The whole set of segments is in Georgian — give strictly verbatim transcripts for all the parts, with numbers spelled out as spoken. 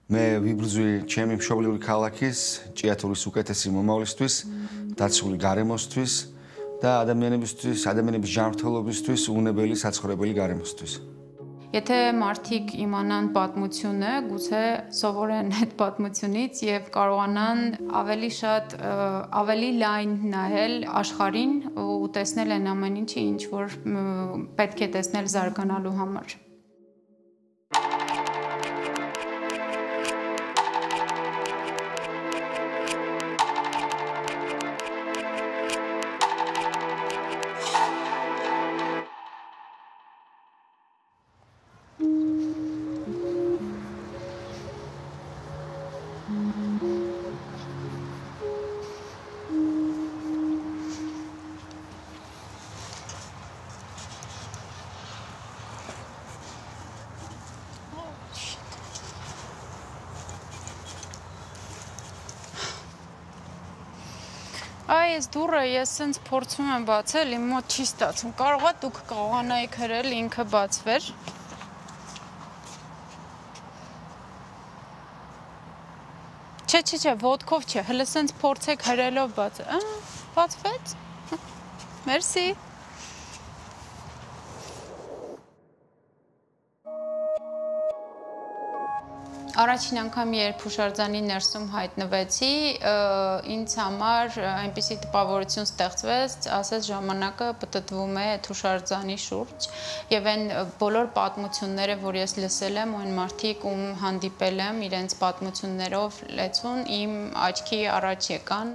მე ვიბრძვი ჩემი მშობლიური ქალაქის, ჭიათურის უკეთესი მომავლისთვის, დაცული გარემოსთვის და ადამიანებისთვის, ადამიანების ჯანმრთელობისთვის, უნებელი საცხოვრებელი გარემოსთვის. Եթե մարդիկ իմանան պատմությունը, գուցե սովորեն այդ պատմությունից եւ կարողանան ավելի շատ ավելի լայն նայել աշխարհին ու տեսնել այն ամեն ինչը, ինչ որ պետք է տեսնել զարգանալու համար. Այս դուռը ես սենց փորձում եմ բացել, իմ մոտ չի ստացվում։ Կարող է դուք կարողանայիք հրել ինքը բացվեր։ Չէ, չէ, չէ, ոտքով չէ, հələ սենց փորձեք հրելով բացել։ Ա, բացվեց։ Մերսի։ Առաջին անգամ երբ հուշարձանի ներսում հայտնվեցի, ինձ համար այնպիսի տպավորություն ստեղծվեց, ասես ժամանակը պտտվում է հուշարձանի շուրջ եւ այն բոլոր պատմությունները, որ ես լսել եմ, այն մարդիկ, ում հանդիպել եմ, իրենց պատմություններով լեցուն իմ աչքի առաջ եկան.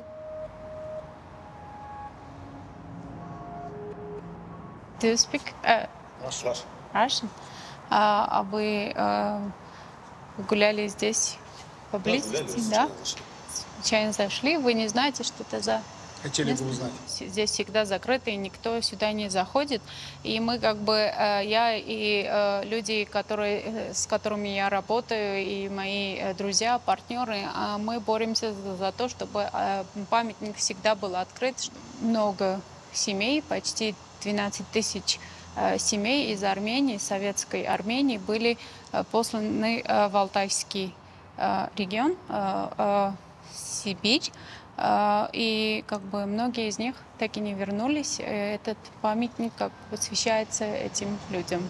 Do you speak Russian? А вы гуляли здесь поблизости, да? Случайно зашли, вы не знаете, что это за... Хотели бы узнать. Здесь всегда закрыто, и никто сюда не заходит. И мы как бы, я и люди, которые, с которыми я работаю, и мои друзья, партнеры, мы боремся за то, чтобы памятник всегда был открыт. Много семей, почти двенадцать тысяч семей из Армении, советской Армении, были посланы в Алтайский регион, Сибирь. И как бы многие из них так и не вернулись. Этот памятник как бы посвящается этим людям.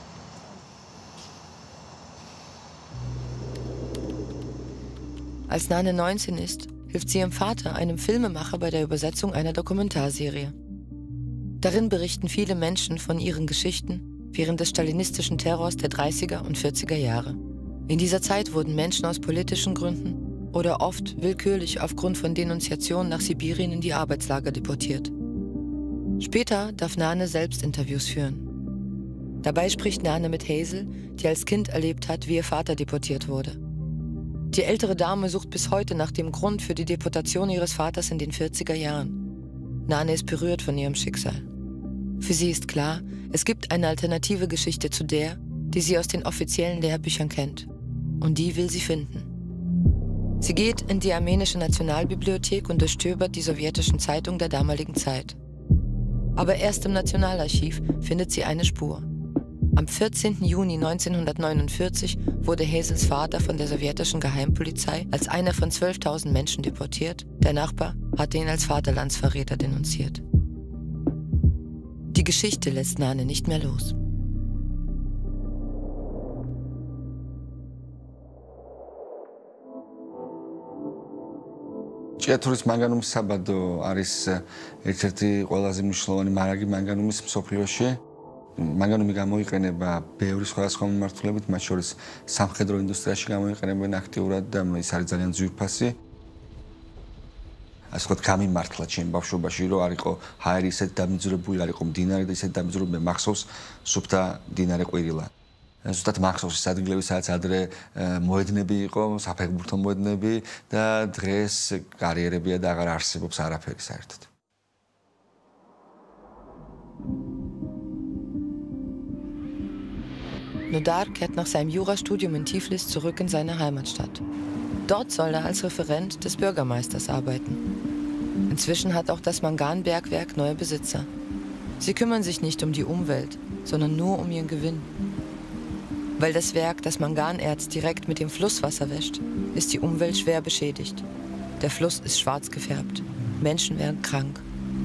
Als Nané neunzehn ist, hilft sie ihrem Vater, einem Filmemacher, bei der Übersetzung einer Dokumentarserie. Darin berichten viele Menschen von ihren Geschichten während des stalinistischen Terrors der dreißiger und vierziger Jahre. In dieser Zeit wurden Menschen aus politischen Gründen oder oft willkürlich aufgrund von Denunziationen nach Sibirien in die Arbeitslager deportiert. Später darf Nané selbst Interviews führen. Dabei spricht Nané mit Hazel, die als Kind erlebt hat, wie ihr Vater deportiert wurde. Die ältere Dame sucht bis heute nach dem Grund für die Deportation ihres Vaters in den vierziger Jahren. Nané ist berührt von ihrem Schicksal. Für sie ist klar, es gibt eine alternative Geschichte zu der, die sie aus den offiziellen Lehrbüchern kennt. Und die will sie finden. Sie geht in die armenische Nationalbibliothek und durchstöbert die sowjetischen Zeitungen der damaligen Zeit. Aber erst im Nationalarchiv findet sie eine Spur. Am vierzehnten Juni neunzehnhundertneunundvierzig wurde Hazels Vater von der sowjetischen Geheimpolizei als einer von zwölftausend Menschen deportiert. Der Nachbar hatte ihn als Vaterlandsverräter denunziert. Die Geschichte lässt Nané nicht mehr los. ჭიათურის მანგანუმის საბადო არის ერთ-ერთი ყველაზე მნიშვნელოვანი მარაგი მანგანუმის მსოფლიოში. მანგანუმი გამოიყენება ბევრი სხვადასხვა მიმართულებით, მათ შორის სამხედრო ინდუსტრიაში გამოიყენებენ აქტიურად და ის არის ძალიან ძვირფასი. ასე ვთქვათ, გამიმართლა ჩემ ბავშვობაში, რომ არ იყო ჰაერი ისეთ დამიძვრებული, არ იყო მდინარე და ისეთ დამიძვრებული, მე მახსოვს სუფთა მდინარე ყვირილა. ზუსტად მახსოვს ის ადგილები, სადაც ადრე მოედნები იყო, საფეხბურთო მოედნები და დღეს კარიერებია და აღარ არსებობს არაფერი საერთოდ. Nodar kehrt nach seinem Jurastudium in Tiflis zurück in seine Heimatstadt. Dort soll er als Referent des Bürgermeisters arbeiten. Inzwischen hat auch das Manganbergwerk neue Besitzer. Sie kümmern sich nicht um die Umwelt, sondern nur um ihren Gewinn. Weil das Werk das Manganerz direkt mit dem Flusswasser wäscht, ist die Umwelt schwer beschädigt. Der Fluss ist schwarz gefärbt. Menschen werden krank.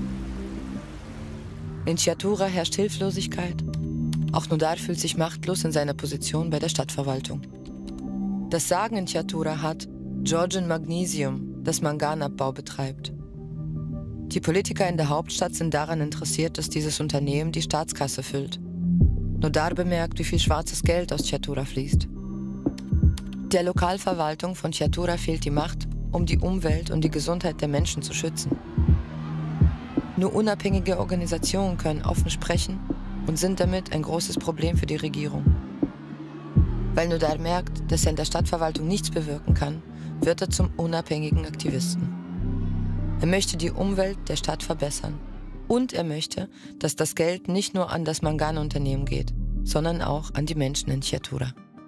In Chiatura herrscht Hilflosigkeit. Auch Nodar fühlt sich machtlos in seiner Position bei der Stadtverwaltung. Das Sagen in Chiatura hat Georgian Magnesium, das Manganabbau betreibt. Die Politiker in der Hauptstadt sind daran interessiert, dass dieses Unternehmen die Staatskasse füllt. Nodar bemerkt, wie viel schwarzes Geld aus Chiatura fließt. Der Lokalverwaltung von Chiatura fehlt die Macht, um die Umwelt und die Gesundheit der Menschen zu schützen. Nur unabhängige Organisationen können offen sprechen und sind damit ein großes Problem für die Regierung. Weil Nodar merkt, dass er in der Stadtverwaltung nichts bewirken kann, wird er zum unabhängigen Aktivisten. Er möchte die Umwelt der Stadt verbessern. Und er möchte, dass das Geld nicht nur an das Manganunternehmen geht, sondern auch an die Menschen in Chiatura.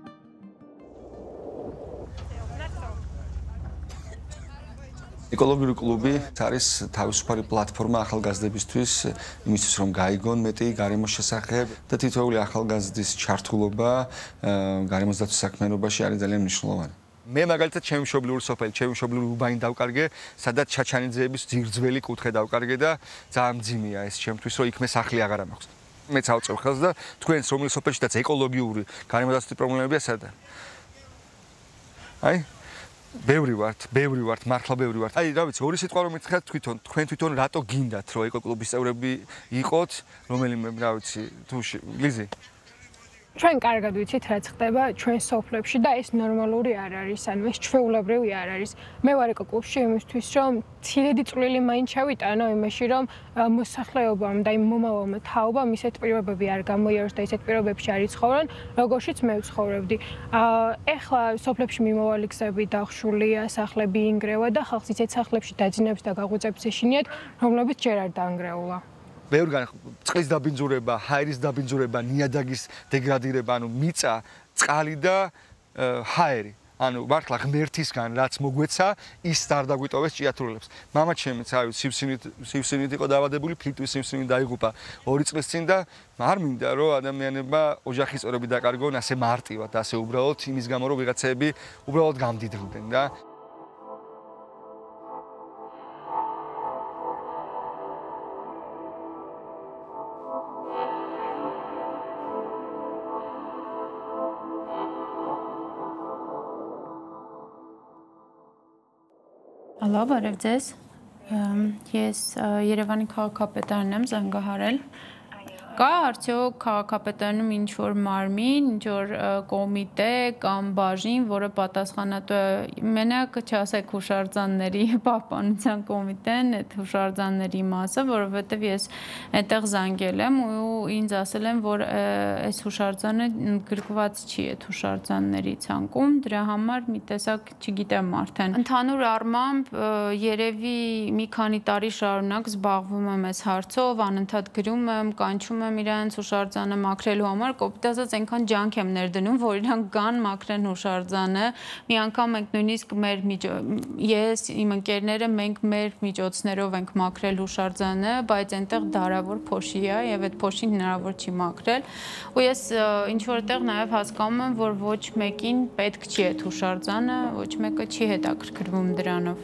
ეკოლოგიური კლუბი არის თავისუფალი პლატფორმა ახალგაზრდებისთვის, იმისთვის რომ გაიგონ მეტი გარემოს შესახებ და თითოეული ახალგაზრდის ჩართულობა გარემოს დაცვის საქმიანობაში არის ძალიან მნიშვნელოვანი. მე მაგალითად ჩემი მშობლიური სოფელი, ჩემი მშობლიური უბანი დავკარგე, სადაც ჩაჩანიძეების ძირძველი კუთხე დავკარგე და ძალიან მძიმეა ეს ჩემთვის, რომ იქ მე სახლი აღარ მაქვს. მეც ავწევ ხელს და თქვენს რომლის სოფელშიც ეკოლოგიური გარემოს დაცვის პრობლემებია სადა. აი ბევრი ვართ, ბევრი ვართ, მართლა ბევრი ვართ. აი, რა ვიცი, ორი სიტყვა რომ მითხრათ თვითონ, თქვენ თვითონ რატო გინდათ, რომ ეკოკლუბის წევრები იყოთ, რომელიმე, რა ვიცი, თუ ლიზი. ჩვენ კარგად ვიცით, რაც ხდება ჩვენ სოფლებში და ეს ნორმალური არ არის, ანუ ეს ჩვეულებრივი არ არის. მე ვარ ეკოკლუბში იმისთვის, რომ ცირედი წვლილი მაინც ჩავიტანო იმაში, რომ მოსახლეობამ და იმ მომავალმა თაობამ ისეთ პირობები არ გამოიაროს და ისეთ პირობებში არ იცხოვრონ, როგორშიც მე ვცხოვრობდი. ეხლა სოფლებში მიმავალი გზები დახშულია, სახლები ინგრევა და ხალხს ისეთ სახლებში დაძინებს და გაღვიძებს ეშინიათ, რომლებიც ჯერ არ დაანგრეულა. ბევრგან წყლის დაბინძურება, ჰაერის დაბინძურება, ნიადაგის დეგრადირება, ანუ მიწა, წყალი და ჰაერი. ანუ მართლა ღმერთისგან რაც მოგვეცა, ის არ დაგვიტოვეს ჭიათურელებს. მამაჩემიც აი სივსინით სივსინით იყო დავადებული, ფილტვის სივსინით დაიღუპა ორი წლის წინ და არ მინდა რომ ადამიანებმა ოჯახის წევრები დაკარგონ ასე მარტივად, ასე უბრალოდ იმის გამო რომ ვიღაცები უბრალოდ გამდიდრდნენ და Լավ, արև ձեզ։ Ես Երևանի քաղաքապետարն եմ զանգահարել։ Կա արդյոք քաղաքապետարանում ինչ-որ մարմին, ինչ-որ կոմիտե կամ բաժին, որը պատասխանատու է մենակ չասեք հուշարձանների պահպանության կոմիտեն, այդ հուշարձանների մասը, որովհետև ես այդտեղ զանգել եմ ու ինձ ասել են, որ այս հուշարձանը գրկված չի այդ հուշարձանների ցանկում, դրա համար մի տեսակ չգիտեմ արդեն։ Ընդհանուր առմամբ երևի մի քանի տարի շարունակ զբաղվում եմ այս հարցով, անընդհատ գրում եմ, կանչում եմ իրանց հուշարձանը մաքրելու համար, կոպիտ ասած այնքան ջանք եմ ներդնում, որ իրանք գան մաքրեն հուշարձանը։ Մի անգամ մենք նույնիսկ մեր ես, իմ ընկերները մենք մեր միջոցներով ենք մաքրել հուշարձանը, բայց այնտեղ դարավոր փոշի է եւ այդ փոշին հնարավոր չի մաքրել։ Ու ես ինչ որտեղ նաեւ հասկանում եմ, որ ոչ մեկին պետք չի այդ հուշարձանը, ոչ մեկը չի հետաքրքրվում դրանով։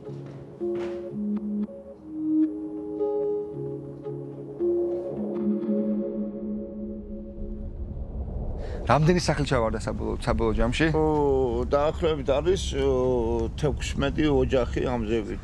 რამდენი სახლი ჩავარდა საბოლოო საბოლოო ჯამში? ო, დაახლოებით არის თექვსმეტი ოჯახი ამზევით.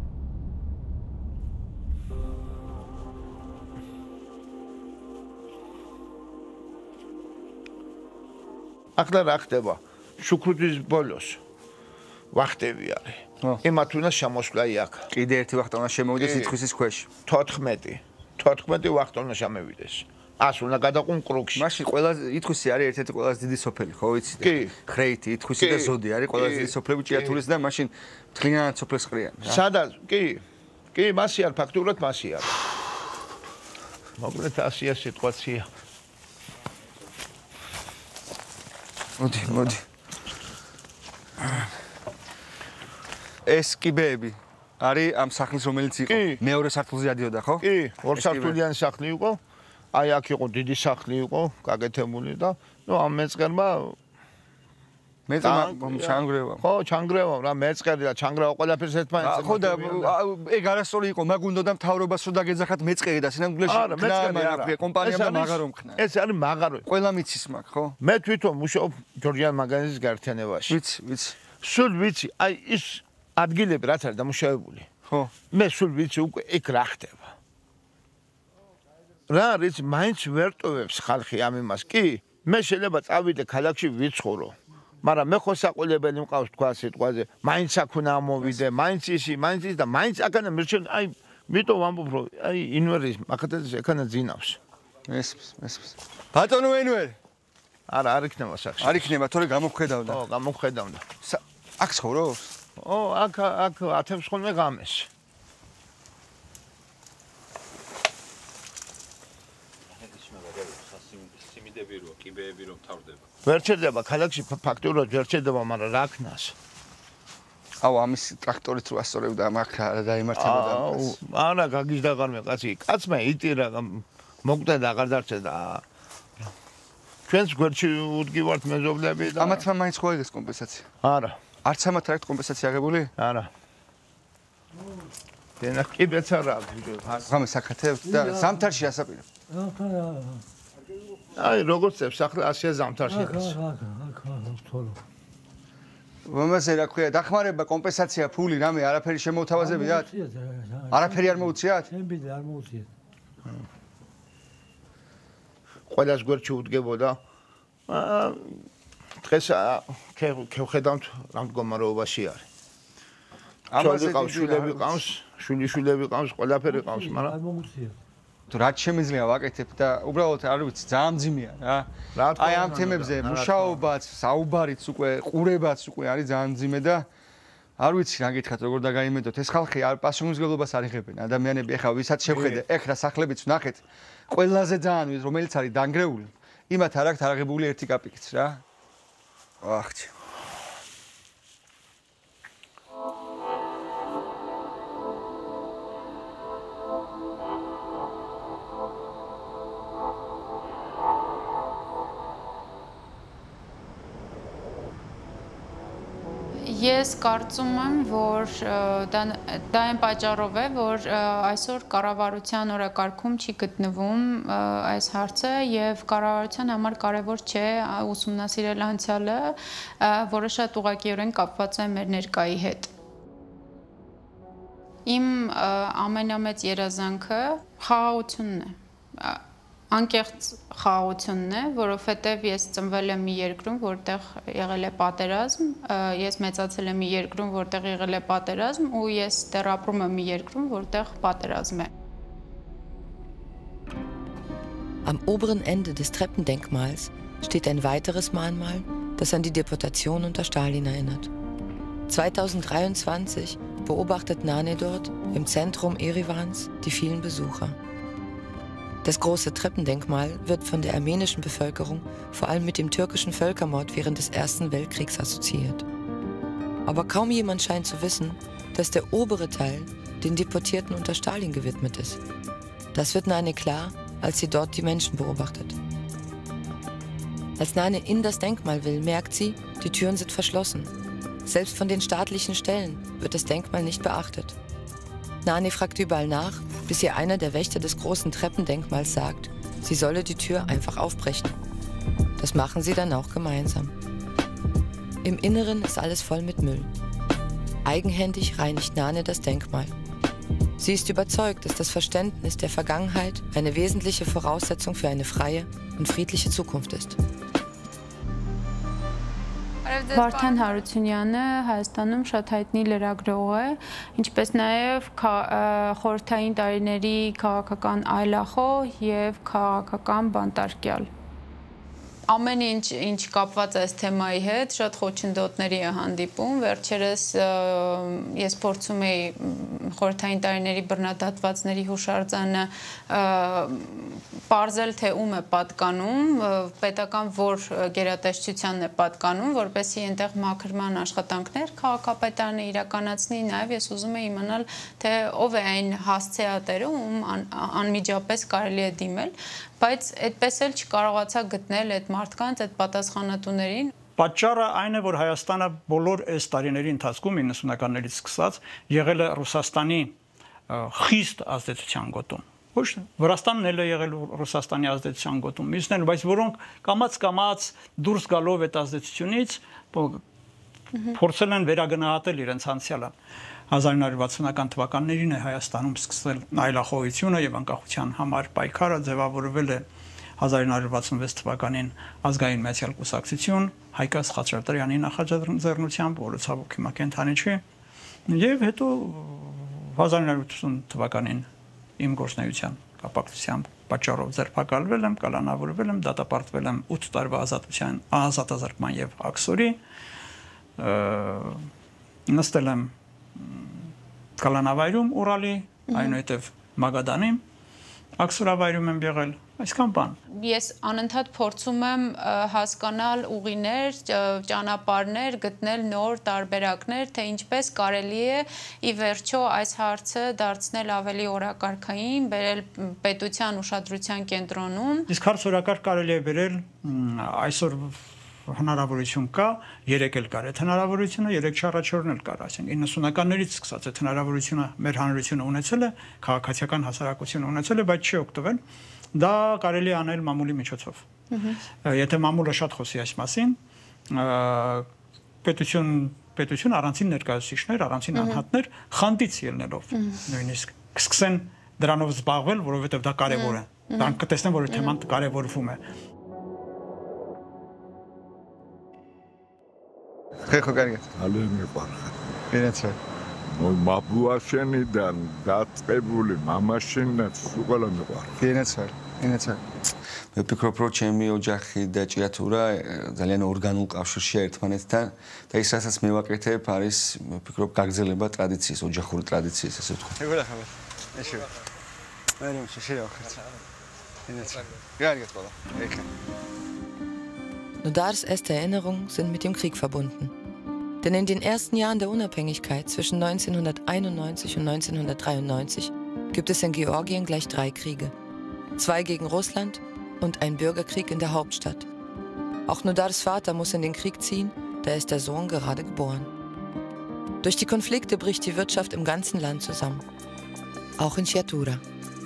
ახლა რა ხდება? შუქრუდის ბოლოს ვახტები არის. იმათ უნდა შემოსვლა იქ. კიდე ერთი ვახტა უნდა შემოვიდეს ითხვისის ქვეშ. თოთხმეტი. თოთხმეტი ვახტა უნდა შემოვიდეს. ას უნდა გადაყուն კრუქში. მაშინ ყველაზე ითხვისი არის ერთ-ერთი ყველაზე დიდი სოფელი, ხო ვიცი? კი. ხრეითი, ითხვისი და ზოდი არის ყველაზე დიდი სოფლები ჭიათურის და მაშინ მთლიანად სოფლებს ყრიან. სადაც? კი. კი, მასი არ ფაქტურად მასი არ. მოკლედ ასია სიტუაცია. მოდი, მოდი. ეს კიბეები არის ამ სახლის რომელიც იყო. მეორე სართულზე ადიოდა, ხო? კი, ორ სართულიანი სახლი იყო. აი აქ იყო დიდი სახლი იყო გაკეთებული და ნუ ამ მეწყერმა მეწყერმა ჩანგრევა. ხო, ჩანგრევა რა მეწყერი და ჩანგრევა ყველაფერს ერთმანეთს. ხო და ეგ არასწორი იყო, მაგ უნდა და მთავრობას რომ დაგეძახათ მეწყერი და სინამდვილეში კნა კომპანიამ და მაღარო მქნა. ეს არის მაღარო. ყველა მიცის მაგ, ხო? მე თვითონ მუშაობ ჯორჯიან მანგანეზის გაერთიანებაში. ვიცი, ვიცი. სულ ვიცი, აი ის ადგილები რაც არის დამუშავებული. ხო. მე სულ ვიცი უკვე იქ რა ხდება. რა არის მაინც ვერ ტოვებს ხალხი ამ იმას. კი, მე შეიძლება წავიდე ქალაქში ვიცხოვრო. მაგრამ მე ხო საყოლებელი მყავს თქვა სიტყვაზე, მაინც აქ უნდა ამოვიდე, მაინც ისი, მაინც ის და მაინც აქანა მირჩენ, აი, მიტომ ვამბობ, რომ აი ინვერის მახათაზე ეკანა ძინავს. ესმის, ესმის. ბატონო ენვერ. არა, არ იქნება სახში. არ იქნება, თორე გამოგხედავდა. ო, გამოგხედავდა. აქ ცხოვრობს? ო, აქ აქ ათებს ხოლმე ღამეს. სიმიდები რო, კიბეები რო თავდება. ვერ ჩერდება ქალაქში ფაქტურად ვერ ჩერდება, მაგრამ რა ქნას. აუ, ამის ტრაქტორით რო ასწორებდა, მაგ რა დაიმართებოდა. არა, გაგიჟდა ღარმე კაცი. კაცმა იტირა, მოკვდა და აღარ დარჩა და ჩვენს გვერდში უდგივართ მეზობლები და ამათმა მაინც ხო ეგეს კომპენსაცია? არა. არც ამათ არ აქვს კომპენსაცია აღებული? არა. დენა კიბეც არა აქვს. ღამე საკათებთ და ზამთარში ასაპირებ. აი, როგორც წებს ახლა ასია ზამთარში. მომაზე რა ქვია, დახმარება, კომპენსაცია, ფული, რამე, არაფერი შემოუთავაზებიათ? არაფერი არ მოუციათ? ჩემბილი არ მოუციათ. ყველას გვერდში უდგებოდა. აა დღეს ქევხედავთ რა მდგომარეობაში არის. ამაზე შვილები ყავს, შვილიშვილები ყავს, ყველაფერი ყავს, მაგრამ არ მოუციათ. თუ რაც შემიძლია ვაკეთებ და უბრალოდ არ ვიცი, ძალიან მძიმეა რა. აი ამ თემებზე მუშაობაც, საუბარიც უკვე, ყურებაც უკვე არის ძალიან მძიმე და არ ვიცი რა გითხრათ, როგორ დაგაიმედოთ. ეს ხალხი არ პასუხისმგებლობას არ იღებენ. ადამიანები ეხლა ვისაც შევხედე, ეხ რა სახლებიც ვნახეთ, ყველაზე ძალიან რომელიც არის დანგრეული, იმათ არ აქვს არაღებული ერთი კაპიკიც რა. ახჩი. Ես կարծում եմ, որ դա դա այն պատճառով է, որ այսօր կառավարության օրակարգում չի գտնվում այս հարցը եւ կառավարության համար կարեւոր չէ ուսումնասիրել անցյալը, որը շատ ուղղակիորեն կապված է մեր ներկայի հետ։ Իմ ամենամեծ երազանքը խաղաղությունն է։ Անկեղծ խաղաղությունն է, որովհետև ես ծնվել եմ մի երկրում, որտեղ եղել է պատերազմ, ես մեծացել եմ մի երկրում, որտեղ եղել է պատերազմ, ու ես դեռ ապրում եմ մի երկրում, որտեղ պատերազմ է։ Am oberen Ende des Treppendenkmals steht ein weiteres Mahnmal, das an die Deportation unter Stalin erinnert. zweitausenddreiundzwanzig beobachtet Nané dort im Zentrum Erevans die vielen Besucher. Das große Treppendenkmal wird von der armenischen Bevölkerung vor allem mit dem türkischen Völkermord während des Ersten Weltkriegs assoziiert. Aber kaum jemand scheint zu wissen, dass der obere Teil den Deportierten unter Stalin gewidmet ist. Das wird Nané klar, als sie dort die Menschen beobachtet. Als Nané in das Denkmal will, merkt sie, die Türen sind verschlossen. Selbst von den staatlichen Stellen wird das Denkmal nicht beachtet. Nané fragt überall nach, bis ihr einer der Wächter des großen Treppendenkmals sagt, sie solle die Tür einfach aufbrechen. Das machen sie dann auch gemeinsam. Im Inneren ist alles voll mit Müll. Eigenhändig reinigt Nané das Denkmal. Sie ist überzeugt, dass das Verständnis der Vergangenheit eine wesentliche Voraussetzung für eine freie und friedliche Zukunft ist. Վարդան Հարությունյանը Հայաստանում շատ հայտնի լրագրող է, ինչպես նաև խորհրդային տարիների քաղաքական այլախոհ եւ քաղաքական բանտարկյալ։ Ամեն ինչ ինչ կապված այս թեմայի հետ շատ խոչընդոտների է հանդիպում, վերջերս ես փորձում էի խորհրդային տարիների բռնադատվածների հուշարձանը պարզել թե ում է պատկանում, պետական որ գերատեսչությանն է պատկանում, որպեսզի այնտեղ մաքրման աշխատանքներ քաղաքապետարանը իրականացնի, նաև ես ուզում եմ իմանալ թե ով է այն հասցեատերը, ում անմիջապես կարելի է դիմել, բայց այդպես էլ չկարողացա գտնել այդ մարդկանց, այդ պատասխանատուներին։ Պատճառը այն է, որ Հայաստանը բոլոր այս տարիների ընթացքում իննսունականներից սկսած եղել է Ռուսաստանի խիստ ազդեցության գոտում։ Ոչ Վրաստանն էլ է եղել Ռուսաստանի ազդեցության գոտում, մյուսն էլ, բայց որոնք կամաց-կամաց դուրս գալով այդ ազդեցությունից փորձել են վերագնահատել իրենց անցյալը։ հազար ինը հարյուր վաթսունական թվականներին է Հայաստանում սկսվել այլախոհությունը եւ անկախության համար պայքարը, ձևավորվել է հազար ինը հարյուր վաթսունվեց թվականին ազգային միացյալ կուսակցություն, Հայկաս Խաչատրյանի նախաձեռնությամբ, որը ցավոք հիմա կենթանի չի, եւ հետո հազար ինը հարյուր ութսուն թվականին իմ գործնեության կապակցությամբ պատճառով ձերբակալվել եմ, կալանավորվել եմ, դատապարտվել եմ ութ տարվա ազատության, ազատազրկման եւ աքսորի, նստել եմ կալանավայրում Ուրալի, այնուհետև Մագադանի, աքսորավայրում եմ եղել, այսքան բան։ Ես անընդհատ փորձում եմ հասկանալ ուղիներ, ճանապարհներ, գտնել նոր տարբերակներ, թե ինչպես կարելի է ի վերջո այս հարցը դարձնել ավելի օրակարգային, բերել պետության ուշադրության կենտրոնում։ Իսկ հարց օրակարգ կարելի է բերել այսօր հնարավորություն կա, երեք էլ կար այդ հնարավորությունը, երեք չառաջորդն էլ կար, այսինքն իննսունականներից սկսած այդ հնարավորությունը մեր հանրությունը ունեցել է, քաղաքացիական հասարակությունը ունեցել է, բայց չի օգտվել, դա կարելի է անել մամուլի միջոցով։ Եթե մամուլը շատ խոսի այս մասին, պետություն, պետություն առանցին ներկայացուցիչներ, առանցին անհատներ խանդից ելնելով, նույնիսկ սկսեն դրանով զբաղվել, որովհետև դա կարևոր է, դրանք կտեսնեն, որ թեման կարևորվում է։ Ხეხო კარგად. ძალიან მიყვარხარ. ვინაცა. მაბუაშენიდან დაწყებული მამაშენაც უყოლა მიყვარხარ. ვინაცა. ვინაცა. მე ვფიქრობ, რომ ჩემი ოჯახი და ჭიათურა ძალიან ორგანულ კავშირშია ერთმანეთთან და ის რასაც მე ვაკეთებ არის ვფიქრობ გაგრძელება ტრადიციის, ოჯახური ტრადიციის, ესე ვთქვათ. ეგრე ხარ. ეშე. მე რომ შეშევახეთ. ვინაცა. კარგად ყოლა. ეხა. Nodars erste Erinnerungen sind mit dem Krieg verbunden. Denn in den ersten Jahren der Unabhängigkeit zwischen neunzehnhunderteinundneunzig und neunzehnhundertdreiundneunzig gibt es in Georgien gleich drei Kriege. Zwei gegen Russland und ein Bürgerkrieg in der Hauptstadt. Auch Nodars Vater muss in den Krieg ziehen, da ist der Sohn gerade geboren. Durch die Konflikte bricht die Wirtschaft im ganzen Land zusammen. Auch in Chiatura.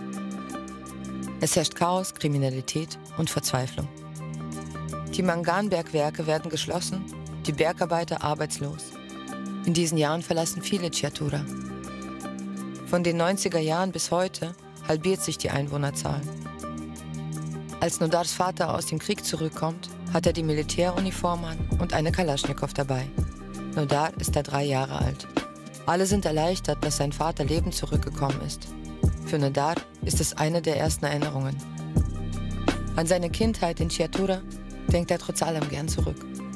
Es herrscht Chaos, Kriminalität und Verzweiflung. Die Manganbergwerke werden geschlossen, die Bergarbeiter arbeitslos. In diesen Jahren verlassen viele Chiatura. Von den neunziger Jahren bis heute halbiert sich die Einwohnerzahl. Als Nodars Vater aus dem Krieg zurückkommt, hat er die Militäruniform an und eine Kalaschnikow dabei. Nodar ist da drei Jahre alt. Alle sind erleichtert, dass sein Vater lebend zurückgekommen ist. Für Nodar ist es eine der ersten Erinnerungen. An seine Kindheit in Chiatura denkt er trotz allem gern zurück.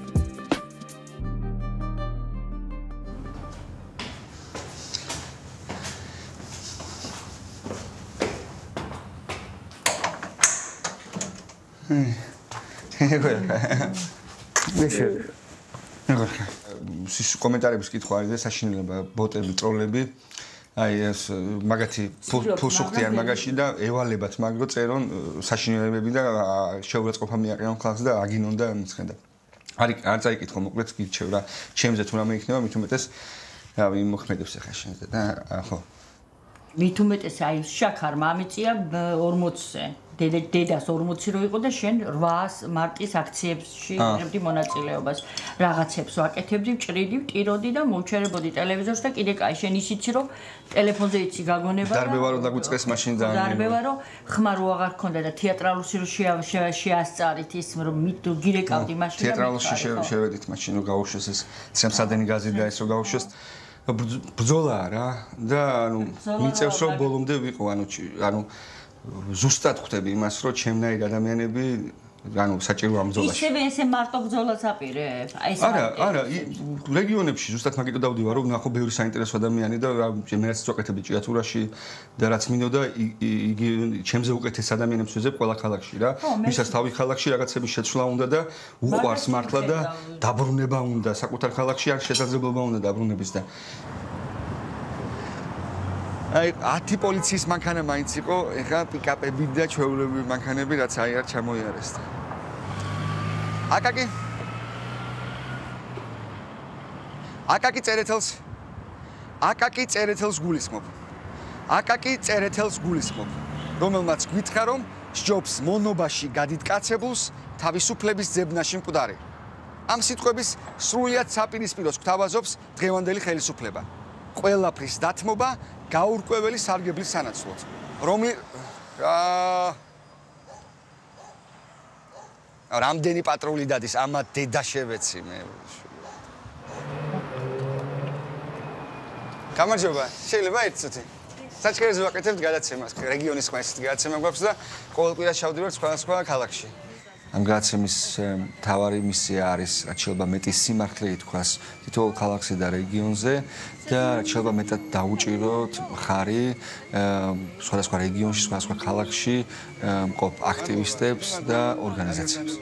კომენტარების კითხვა არის და საშინელება ბოტები, ტროლები. აი ეს მაგათი ფულსუხტი არ მაგაში და ევალებათ მაგრო წერონ საშინელებები და შეურაცხყოფა მიაყენონ ხალხს და აგინონ და მცხენდა. არის არ წაიკითხო მოკლედ გირჩევ რა. ჩემზე თუ რამე იქნება მით უმეტეს რავი მოქმედებს ახლა შენზე და ხო. მით უმეტეს აი შაქარ მამიწია ორმოცზე. დედას ორმოცი რო იყო და შენ რვას მარტის აქციებში იღებდი მონაწილეობას. რაღაცებს ვაკეთებდი, ჭრიდი, ვტიროდი და მოვჩერებოდი ტელევიზორს და კიდე კაი შენ ისიცი რომ ტელეფონზე იცი გაგონება. დარბევა რო დაგვიწყეს მაშინ და დარბევა რო ხმა რო აღარ ქონდა და თეატრალურში რო შეასწარით ის რომ მით გირეკავდი მაშინ და თეატრალურში შევედით მაშინ რო გაუშვეს ეს სამსადენი გაზი და ეს რო გაუშვეს ბრძოლაა რა და ანუ მიწევს რომ ბოლომდე ვიყო ანუ ანუ ზუსტად ხვდები იმას, რომ ჩემნაირი ადამიანები, ანუ საჭიროა ბრძოლაში. ისევე ესე მარტო ბრძოლას აპირებ? აი ეს არა, არა, რეგიონებში ზუსტად მაგიტო დავდივარ, რომ ნახო ბევრი საინტერესო ადამიანი და მე რაც წვაკეთები ჭიათურაში და რაც მინდოდა, იგი ჩემზე უკეთეს ადამიანებს ვეძებ ყველა ქალაქში რა. ვისაც თავი ქალაქში რაღაცების შეცვლა უნდა და უყვარს მართლა და დაბრუნება უნდა, საკუთარ ქალაქში არ შესაძლებლობა უნდა დაბრუნების და აი ათი პოლიციის მანქანა მაინც იყო, ეხლა პიკაპები და ჩვეულებრივი მანქანები რაც აი არ ჩამოიარეს. აკაკი აკაკი წერეთელს აკაკი წერეთელს გულისხმობ. აკაკი წერეთელს გულისხმობ, რომელმაც გვითხრა რომ სჯობს მონობაში გადიდკაცებულს თავისუფლების ძებნაში მკვდარი. ამ სიტყვების სრულიად საპირისპიროს გვთავაზობს დღევანდელი ხელისუფლება. ყველაფრის დათმობა გაურკვეველი სარგებლის სანაცვლოდ. რომლი რამდენი პატრული დადის, ამა დედა შევეცი მე. გამარჯობა, შეიძლება ერთ წუთი. საჩქერეზე ვაკეთებთ გადაცემას, რეგიონის სხვა ისეთი გადაცემა გვაქვს და ყოველ კვირას ჩავდივართ სხვადასხვა ქალაქში. ამ გადაცემის მთავარი მისია არის, რაც შეიძლება მეტი სიმართლე ითქვას თითოეულ ქალაქზე და რეგიონზე და რაც შეიძლება მეტად დაუჭიროთ მხარი სხვადასხვა რეგიონში, სხვადასხვა ქალაქში მყოფ აქტივისტებს და ორგანიზაციებს.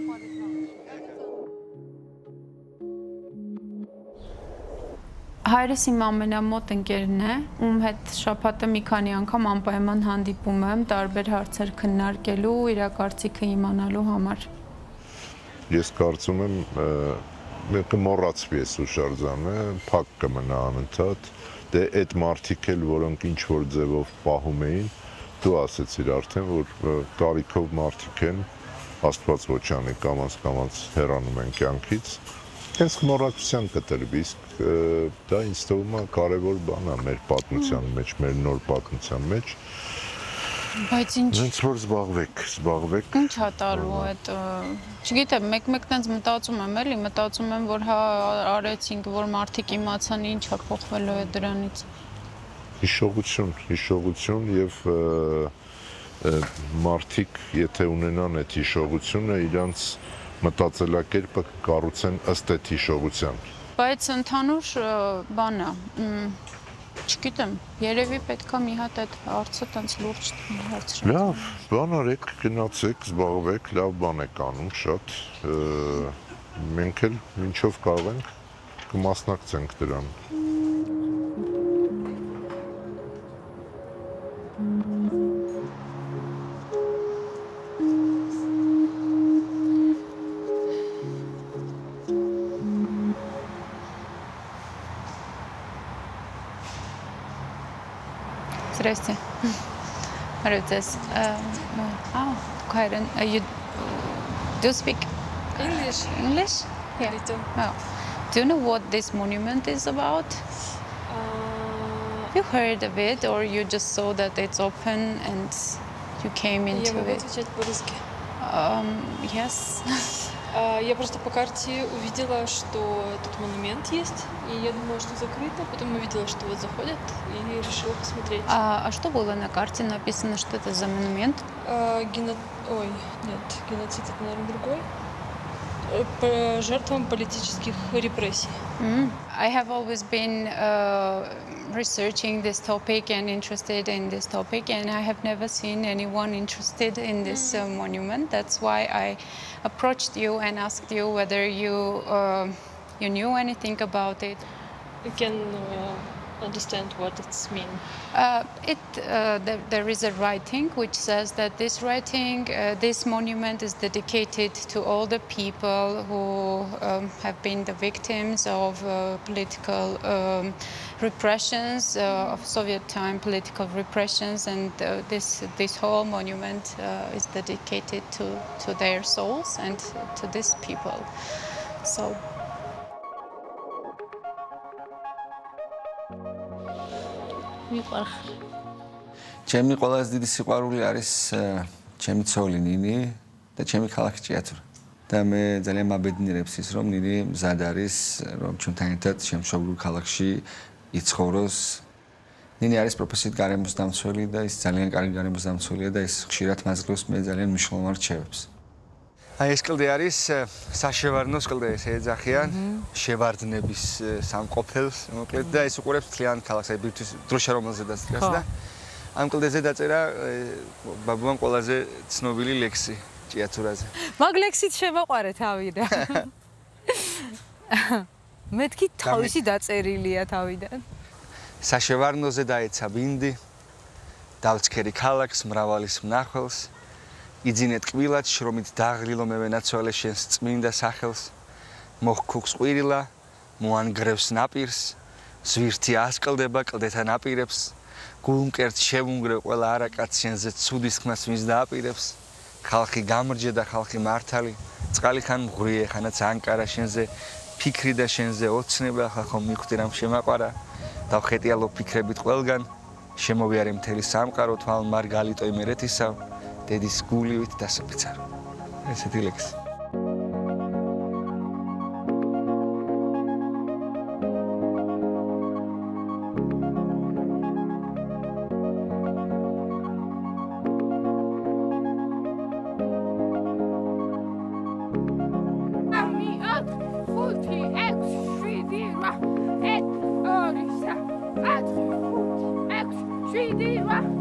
Հայրս իմ ամենամոտ ընկերն է, ում հետ շաբաթը մի քանի անգամ անպայման հանդիպում եմ տարբեր հարցեր քննարկելու, իր կարծիքը իմանալու համար։ Ես կարծում եմ մեկը մոռացվի այս հուշարձանը, փակ կմնա անընդհատ, դե այդ մարդիկ էլ, որոնք ինչ որ ձևով պահում էին, դու ասեցիր արդեն, որ տարիքով մարդիկ են, Աստված ոչ անի կամաց-կամաց հեռանում են կյանքից, հենց մոռացության կտրվի, իսկ դա ինձ թվում է կարևոր բան է մեր պատմության մեջ, մեր նոր պատմության մեջ։ Բայց ինչ Հենց որ զբաղվեք, զբաղվեք։ Ինչ է տալու այդ, չգիտեմ, մեկ-մեկ տենց մտածում եմ էլի, մտածում եմ, որ հա արեցինք, որ մարդիկ իմացան ինչ է փոխվելու է դրանից։ Հիշողություն, հիշողություն եւ մարդիկ, եթե ունենան այդ հիշողությունը, իրանց մտածելակերպը կառուցեն ըստ այդ հիշողության։ Բայց ընդհանուր բան է, չգիտեմ, երևի պետք է մի հատ այդ հարցը տենց լուրջ հարցրել։ Լավ, բան արեք, գնացեք, զբաղվեք, լավ բան եք անում, շատ։ Մենք էլ ինչով կարող ենք կմասնակցենք դրան։ Здрасте. Рецес. Ah, Karen, you do you speak English? English? Yeah. Little. Oh. Do you know what this monument is about? Uh, You heard of it, or you just saw that it's open and you came Я into могу it? отвечать по-русски. Um, yes. А, Я просто по карте увидела, что тут монумент есть, и я думала, что закрыто, потом увидела, что вот заходят, и решила посмотреть. А, а что было на карте написано, что это за монумент? А, гено... Ой, нет, геноцид это, наверное, другой. Э, По жертвам политических репрессий. Mm. I have always been uh, researching this topic and interested in this topic, and I have never seen anyone interested in this uh, monument. That's why I approached you and asked you whether you uh, you knew anything about it. You can uh, understand what it's mean. Uh, it uh, there, there is a writing which says that this writing, uh, this monument is dedicated to all the people who um, have been the victims of uh, political um, repressions, uh, of Soviet time political repressions, and uh, this this whole monument uh, is dedicated to to their souls and to these people. So. ჩემი ყველაზე დიდი სიყვარული არის ჩემი ცოლი ნინი და ჩემი ქალაქი ჭიათურა. და მე ძალიან მაბედნიერებს ის, რომ ნინი მზად არის, რომ ჩვენთან ერთად შემშობლურ ქალაქში იცხოვროს. ნინი არის პროფესიით გარემოს დამცველი და ის ძალიან კარგი გარემოს დამცველია და ის ხშირად მაძლევს მე ძალიან მნიშვნელოვან რჩევებს. აი ეს კლდე არის საშევარდნოს კლდე, ესე ეძახიან შევარდნების სამყოფელს, მოკლედ და ეს უყურებს მთლიან ქალაქს, აი ბირთვის დროშა რომელზედაც დგას და ამ კლდეზე დაწერა ბაბუამ ყველაზე ცნობილი ლექსი ჭიათურაზე. მაგ ლექსით შემოყარე თავიდან. მეთქი თავისი დაწერილია თავიდან. საშევარნოზე დაეცა ბინდი, დავცქერი ქალაქს, მრავალის მნახველს, იძინეთ კბილად, შრომით დაღლილო მე ვენაცვალე შენს წმინდა სახელს, მოჰქუქს ყვირილა, მოანგრევს ნაპირს, ზვირთი ასკლდება კლდეთა ნაპირებს, გულმკერდ შევუნგრევ ყველა არაკაც შენზე ცუდის ხმას ვინც დააპირებს, ხალხი გამრჯე და ხალხი მართალი, წყალი ხან მღვრიე, ხანაც ანკარა შენზე, ფიქრი და შენზე ოცნება, ხალხო მიხვდი რამ შემაყარა, დავხეტიალო ფიქრებით ყველგან, შემოვიარე მთელი სამყარო, თვალ მარგალიტო იმერეთისა, დედის გულივით დასაფიცარო. ესეთი ლექსი. Three,